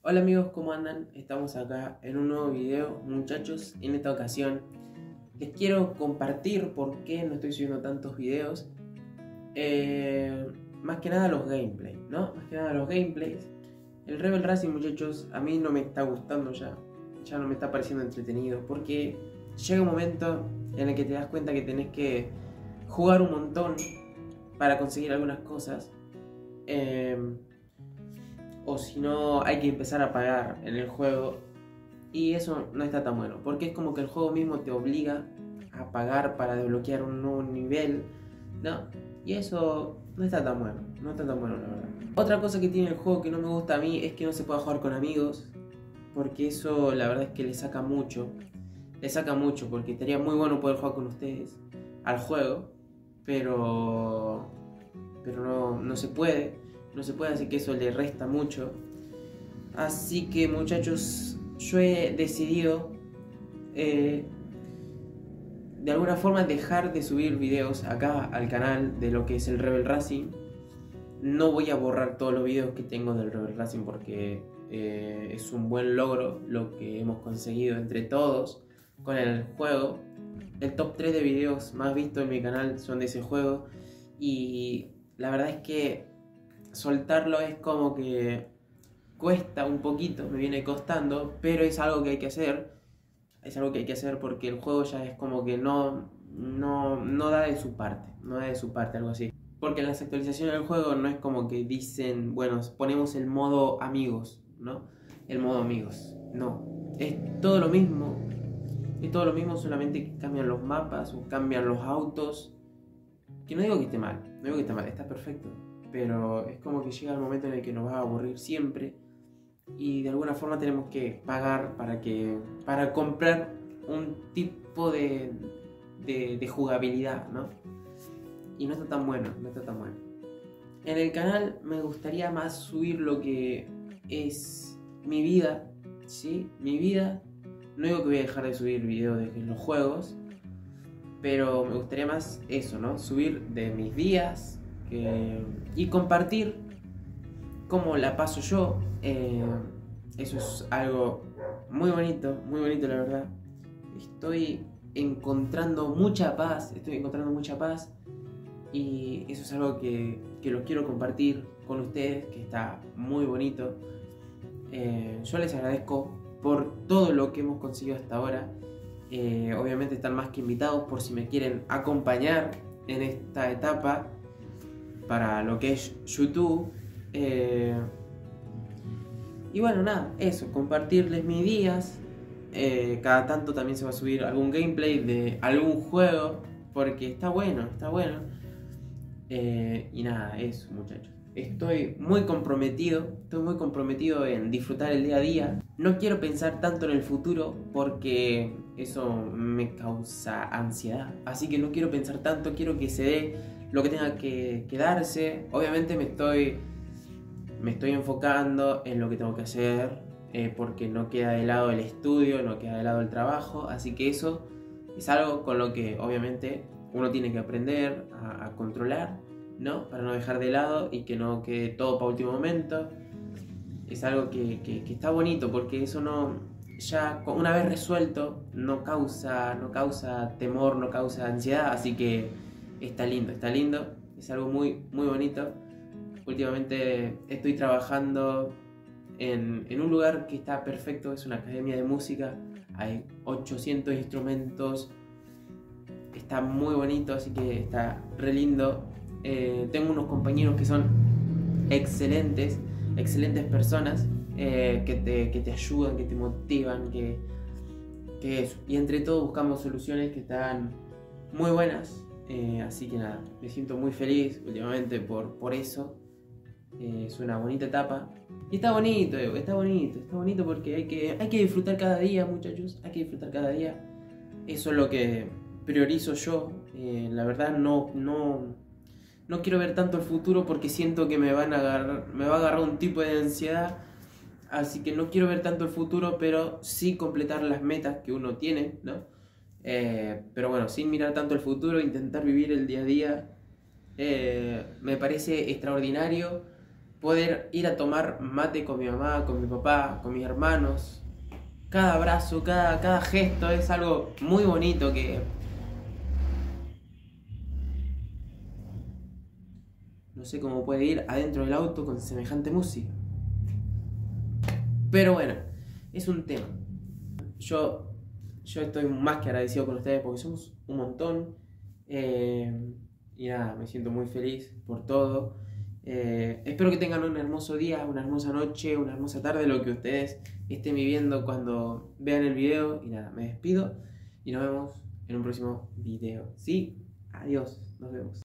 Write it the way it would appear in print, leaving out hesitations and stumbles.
Hola amigos, ¿cómo andan? Estamos acá en un nuevo video, muchachos. En esta ocasión les quiero compartir por qué no estoy subiendo tantos videos. Más que nada los gameplays, ¿no? Más que nada los gameplays. El Rebel Racing, muchachos, a mí no me está gustando ya. Ya no me está pareciendo entretenido. Porque llega un momento en el que te das cuenta que tenés que jugar un montón para conseguir algunas cosas. O si no, hay que empezar a pagar en el juego. Y eso no está tan bueno, porque es como que el juego mismo te obliga a pagar para desbloquear un nuevo nivel, ¿no? Y eso no está tan bueno, no está tan bueno, la verdad. Otra cosa que tiene el juego que no me gusta a mí es que no se pueda jugar con amigos, porque eso la verdad es que le saca mucho, porque estaría muy bueno poder jugar con ustedes al juego, pero no se puede. No se puede, así que eso le resta mucho. Así que, muchachos, yo he decidido de alguna forma dejar de subir videos acá al canal de lo que es el Rebel Racing. No voy a borrar todos los videos que tengo del Rebel Racing porque es un buen logro lo que hemos conseguido entre todos con el juego. El top 3 de videos más vistos en mi canal son de ese juego. Y la verdad es que soltarlo es como que cuesta un poquito, me viene costando, pero es algo que hay que hacer. Es algo que hay que hacer porque el juego ya es como que no da de su parte, no da de su parte, algo así. Porque en las actualizaciones del juego no es como que dicen, bueno, ponemos el modo amigos, ¿no? El modo amigos, no. Es todo lo mismo, solamente que cambian los mapas o cambian los autos. Que no digo que esté mal, está perfecto. Pero es como que llega el momento en el que nos va a aburrir siempre y de alguna forma tenemos que pagar para comprar un tipo de jugabilidad, ¿no? Y no está tan bueno, En el canal me gustaría más subir lo que es mi vida, ¿sí? Mi vida. No digo que voy a dejar de subir videos de los juegos, pero me gustaría más eso, ¿no? Subir de mis días y compartir cómo la paso yo. Eso es algo muy bonito la verdad. Estoy encontrando mucha paz, y eso es algo que los quiero compartir con ustedes, que está muy bonito. Yo les agradezco por todo lo que hemos conseguido hasta ahora. Obviamente están más que invitados por si me quieren acompañar en esta etapa para lo que es YouTube. Y bueno, nada, eso, compartirles mis días. Cada tanto también se va a subir algún gameplay de algún juego, porque está bueno. Y nada, eso, muchachos. Estoy muy comprometido en disfrutar el día a día. No quiero pensar tanto en el futuro porque eso me causa ansiedad. Así que no quiero pensar tanto, quiero que se dé lo que tenga que darse. Obviamente me estoy enfocando en lo que tengo que hacer, porque no queda de lado el estudio, no queda de lado el trabajo. Así que eso es algo con lo que obviamente uno tiene que aprender a controlar, ¿no? Para no dejar de lado y que no quede todo para último momento. Es algo que está bonito porque eso ya una vez resuelto no causa temor, no causa ansiedad, así que está lindo, es algo muy bonito. Últimamente estoy trabajando en un lugar que está perfecto, es una academia de música, hay 800 instrumentos, está muy bonito, así que está re lindo. Tengo unos compañeros que son excelentes personas, que te ayudan, que te motivan, que eso. Y entre todos buscamos soluciones que están muy buenas. Así que nada, me siento muy feliz últimamente por eso. Es una bonita etapa. Y está bonito porque hay que disfrutar cada día, muchachos. Hay que disfrutar cada día. Eso es lo que priorizo yo. La verdad no quiero ver tanto el futuro porque siento que me va a agarrar un tipo de ansiedad. Así que no quiero ver tanto el futuro, pero sí completar las metas que uno tiene, ¿no? Pero bueno, sin mirar tanto el futuro, intentar vivir el día a día. Me parece extraordinario poder ir a tomar mate con mi mamá, con mi papá, con mis hermanos. Cada abrazo, cada gesto es algo muy bonito que no sé cómo puede ir adentro del auto con semejante música. Pero bueno, es un tema. Yo estoy más que agradecido con ustedes porque somos un montón. Y nada, me siento muy feliz por todo. Espero que tengan un hermoso día, una hermosa noche, una hermosa tarde, lo que ustedes estén viviendo cuando vean el video. Y nada, me despido y nos vemos en un próximo video. Sí, adiós, nos vemos.